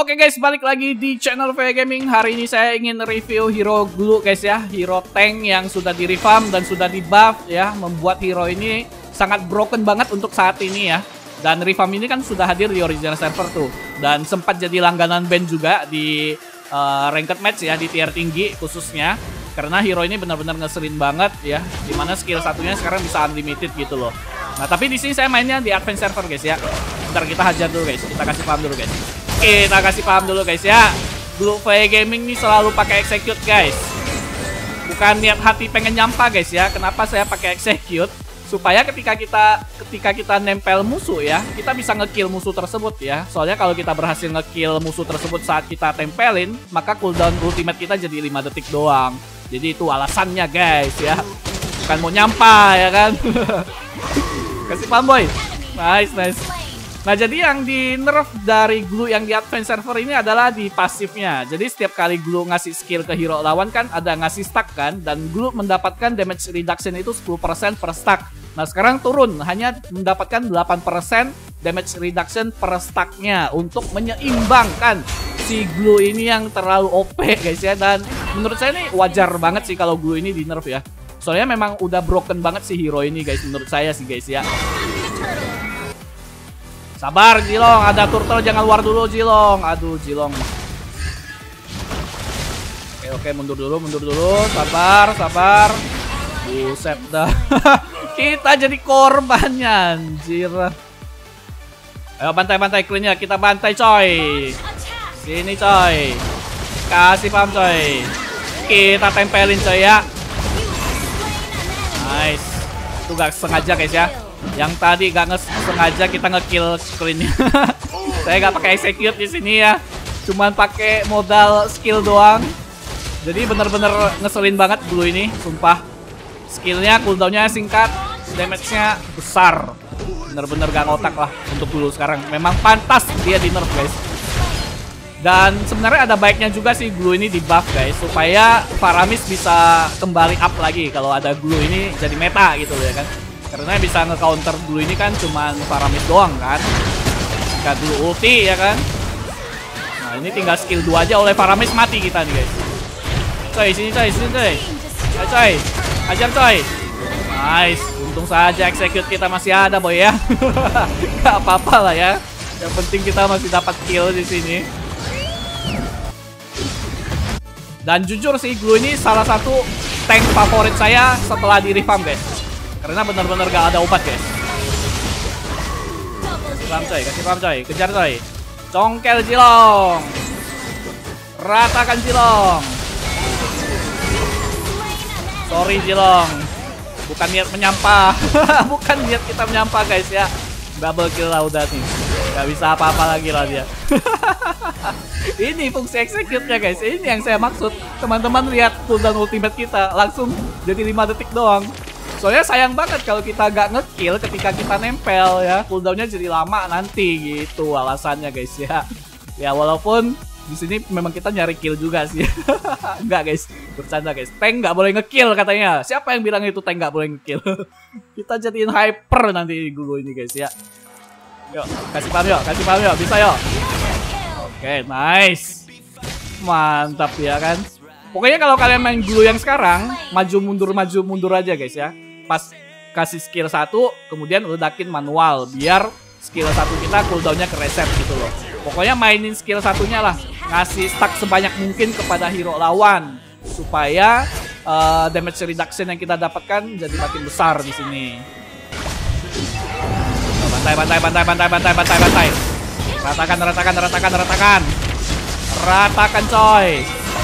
Oke guys, balik lagi di channel VW Gaming. Hari ini saya ingin review hero Glue guys ya. Hero tank yang sudah di revamp dan sudah di buff ya. Membuat hero ini sangat broken banget untuk saat ini ya. Dan revamp ini kan sudah hadir di original server tuh. Dan sempat jadi langganan band juga di ranked match ya, di tier tinggi khususnya. Karena hero ini benar-benar ngeselin banget ya. Dimana skill satunya sekarang bisa unlimited gitu loh. Nah tapi di sini saya mainnya di advance server guys ya. Bentar kita hajar dulu guys. Kita kasih paham dulu guys. Kita kasih paham dulu guys ya. Glue VW Gaming ini selalu pakai execute guys. Bukan niat hati pengen nyampah guys ya. Kenapa saya pakai execute? Supaya ketika kita nempel musuh ya, kita bisa ngekill musuh tersebut ya. Soalnya kalau kita berhasil ngekill musuh tersebut saat kita tempelin, maka cooldown ultimate kita jadi 5 detik doang. Jadi itu alasannya guys ya. Bukan mau nyampah ya kan. Kasih paham boy. Nice. Nah jadi yang di nerf dari Glue yang di advance server ini adalah di pasifnya. Jadi setiap kali Glue ngasih skill ke hero lawan kan ada ngasih stack kan. Dan Glue mendapatkan damage reduction itu 10% per stack. Nah sekarang turun hanya mendapatkan 8% damage reduction per stacknya. Untuk menyeimbangkan si Glue ini yang terlalu OP guys ya. Dan menurut saya ini wajar banget sih kalau Glue ini di nerf ya. Soalnya memang udah broken banget si hero ini guys, menurut saya sih guys ya. Sabar Jilong, ada turtle, jangan luar dulu Jilong. Aduh Jilong. Oke, mundur dulu. Sabar. Buset dah. Kita jadi korbannya anjir. Ayo bantai clean-nya, kita bantai coy. Sini coy. Kasih paham coy. Kita tempelin coy ya. Nice. Itu gak sengaja guys ya. Yang tadi gak sengaja kita ngekill screen-nya. Saya gak pakai execute di sini ya. Cuman pakai modal skill doang. Jadi bener-bener ngeselin banget Glue ini, sumpah. Skillnya, cooldownnya singkat, damage-nya besar. Bener-bener gak ngotak lah untuk Glue sekarang. Memang pantas dia di nerf guys. Dan sebenarnya ada baiknya juga sih Glue ini di buff guys, supaya Faramis bisa kembali up lagi kalau ada Glue ini jadi meta gitu ya kan. Karena bisa nge-counter Glue ini kan cuman Faramis doang kan. Jika Glue ulti ya kan. Nah ini tinggal skill 2 aja oleh Faramis mati kita nih guys. Coy sini coy. Ayo coy. Ajar coy. Nice. Untung saja execute kita masih ada boy ya. Gak apa-apa lah ya. Yang penting kita masih dapat kill di sini. Dan jujur sih Glue ini salah satu tank favorit saya setelah di revamp guys. Karena benar-benar gak ada obat guys. Kasih paham coy, kejar coy. Congkel Jilong. Ratakan Jilong. Sorry Jilong. Bukan niat menyampah. Bukan niat kita menyampah guys ya. Double kill lah udah nih. Gak bisa apa-apa lagi lah dia. Ini fungsi execute-nya guys. Ini yang saya maksud. Teman-teman lihat cooldown ultimate kita langsung jadi 5 detik doang. Soalnya sayang banget kalau kita gak ngekill ketika kita nempel ya. Cooldownnya jadi lama nanti gitu alasannya guys ya. Ya walaupun di sini memang kita nyari kill juga sih. Enggak guys, bercanda guys. Tank gak boleh ngekill katanya. Siapa yang bilang itu tank gak boleh ngekill? Kita jadiin hyper nanti di Glue ini guys ya. Yuk, kasih paham yuk, bisa yuk. Oke, nice. Mantap ya kan. Pokoknya kalau kalian main Glue yang sekarang, maju mundur aja guys ya. Pas kasih skill 1, kemudian ledakin manual biar skill 1 kita cooldownnya ke reset gitu loh. Pokoknya mainin skill satunya lah, ngasih stack sebanyak mungkin kepada hero lawan supaya damage reduction yang kita dapatkan jadi makin besar di sini. Bantai. Ratakan coy.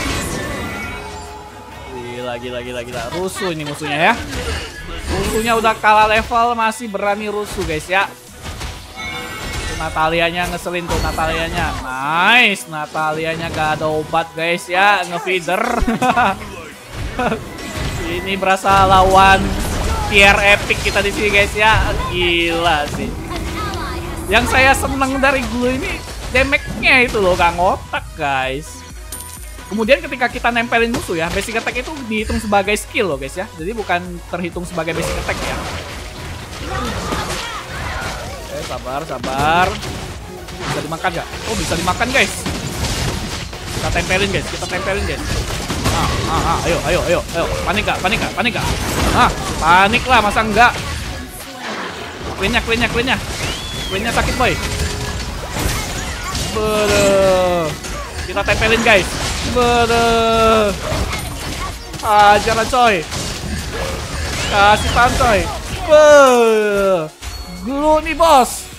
Gila. Rusuh ini musuhnya ya. Musuhnya udah kalah level masih berani rusuh guys ya. Natalianya ngeselin tuh Natalianya. Nice. Natalianya gak ada obat guys ya. Ngefeeder. Ini berasa lawan tier epic kita di sini guys ya. Gila sih. Yang saya seneng dari Glue ini damage-nya itu loh gak ngotak guys. Kemudian ketika kita nempelin musuh ya, basic attack itu dihitung sebagai skill loh guys ya. Jadi bukan terhitung sebagai basic attack ya. Oke, sabar. Bisa dimakan gak? Oh bisa dimakan guys. Kita tempelin guys, ayo. Panik gak? Panik lah, masa enggak? Queennya sakit boy. Kita tempelin guys. Jangan coy. Kasih paham coy. Glue nih bos.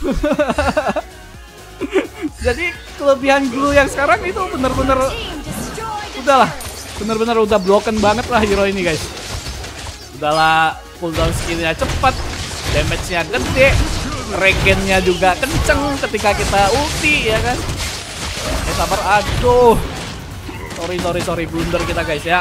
Jadi kelebihan glue yang sekarang itu bener-bener udahlah. Bener-bener udah broken banget lah hero ini guys. Udahlah, cooldown skillnya cepat, damage-nya gede, regen-nya juga kenceng ketika kita ulti ya kan. Sabar, aduh. Sorry, blunder kita guys ya.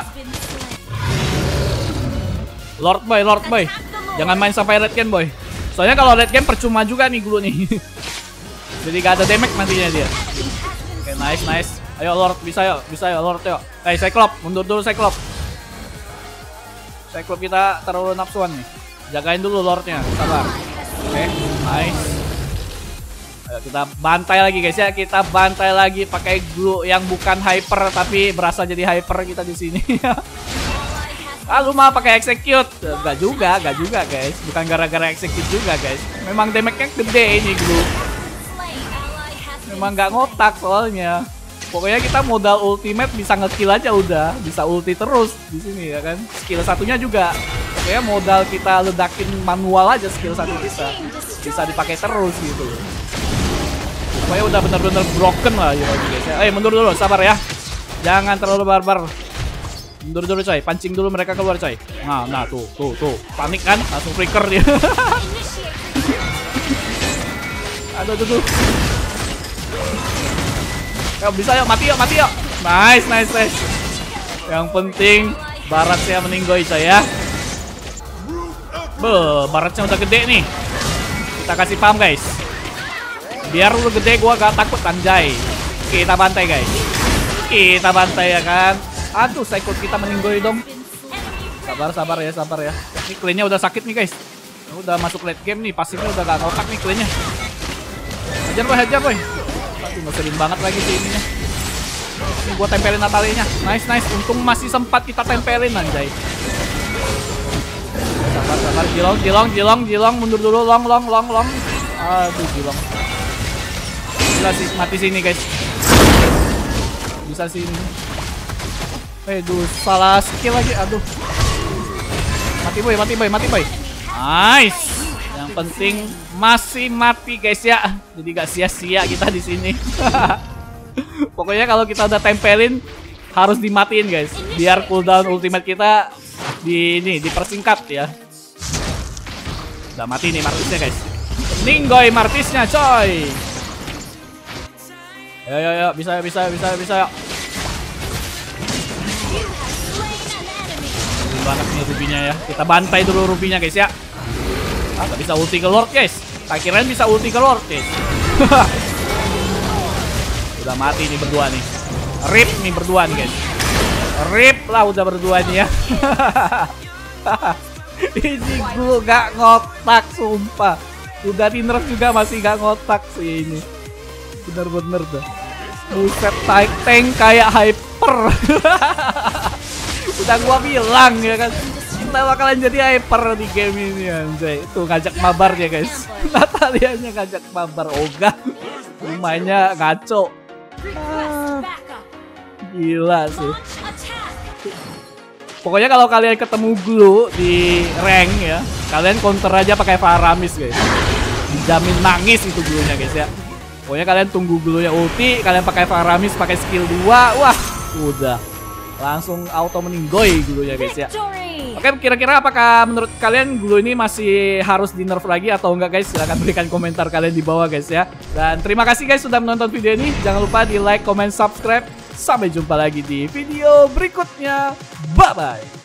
Lord boy. Jangan main sampai red game boy. Soalnya kalau red game percuma juga nih glue nih. Jadi gak ada damage nantinya dia. Oke, nice. Ayo Lord, bisa yuk Lord yuk. Cyclops, mundur dulu Cyclops. Cyclops kita terlalu nafsuan nih. Jagain dulu Lordnya, sabar. Oke, nice. Ayo kita bantai lagi guys ya. Kita bantai lagi pakai glue yang bukan hyper tapi berasa jadi hyper kita di sini. Lu mah pakai execute. Gak juga guys. Bukan gara-gara execute juga guys. Memang damage-nya gede ini glue. Memang gak ngotak soalnya. Pokoknya kita modal ultimate bisa ngekill aja udah, bisa ulti terus di sini ya kan. Skill satunya juga. Pokoknya modal kita ledakin manual aja skill satu kita. Bisa dipakai terus gitu. Pokoknya udah bener-bener broken lah ya guys ya. Mundur dulu, sabar ya. Jangan terlalu barbar. Mundur dulu coy, pancing dulu mereka keluar coy. Nah tuh. Panik kan, langsung flicker dia. Aduh tuh. Yuk, bisa yuk, mati yuk. Nice. Yang penting baratnya meninggoy coy ya. Baratnya udah gede nih. Kita kasih paham guys. Biar udah gede gua gak takut anjay. Kita bantai guys. Kita bantai ya kan. Aduh, Cyclops kita meninggoy dong. Sabar ya. Ini cleannya udah sakit nih guys. Udah masuk late game nih, pasifnya udah gak ngotak nih cleannya. Hajar boy. Aduh, ngeselin banget lagi sih ininya. Ini gua tempelin Natalinya. Nice. Untung masih sempat kita tempelin anjay. Sabar. Jilong. Mundur dulu, long. Aduh, Jilong. Gila sih, mati sini guys. Bisa sini. Aduh, salah skill lagi. Aduh. Mati boy. Nice. Yang penting masih mati guys ya. Jadi gak sia-sia kita di sini. Pokoknya kalau kita udah tempelin harus dimatiin guys. Biar cooldown ultimate kita dipersingkat ya. Udah mati nih Martisnya guys. Ninggoy Martisnya coy. Ayo, bisa yuk. Banget nih rubinya ya. Kita bantai dulu rubinya guys ya. Gak bisa ulti ke Lord guys. Tak kirain bisa ulti ke Lord guys. Udah mati nih berdua nih. Rip nih berdua nih guys. Rip lah udah berdua nih ya. Ini gue gak ngotak sumpah. Udah di nerf juga masih gak ngotak sih ini. Bener-bener dah. Buset, tank kayak hyper. Udah gua bilang ya kan, kita bakalan jadi hyper di game ini anjay. Tuh ngajak mabar ya guys. Natalianya ngajak mabar ogah. Rumahnya ngaco. Gila sih. Pokoknya kalau kalian ketemu glue di rank ya, kalian counter aja pakai Faramis guys. Dijamin nangis itu glue-nya guys ya. Pokoknya kalian tunggu glue-nya ulti, kalian pakai Faramis pakai skill 2, wah udah langsung auto meninggoy glue-nya guys ya. Oke, kira-kira apakah menurut kalian glue ini masih harus di nerf lagi atau enggak guys? Silahkan berikan komentar kalian di bawah guys ya. Dan terima kasih guys sudah menonton video ini. Jangan lupa di like, comment, subscribe. Sampai jumpa lagi di video berikutnya. Bye-bye.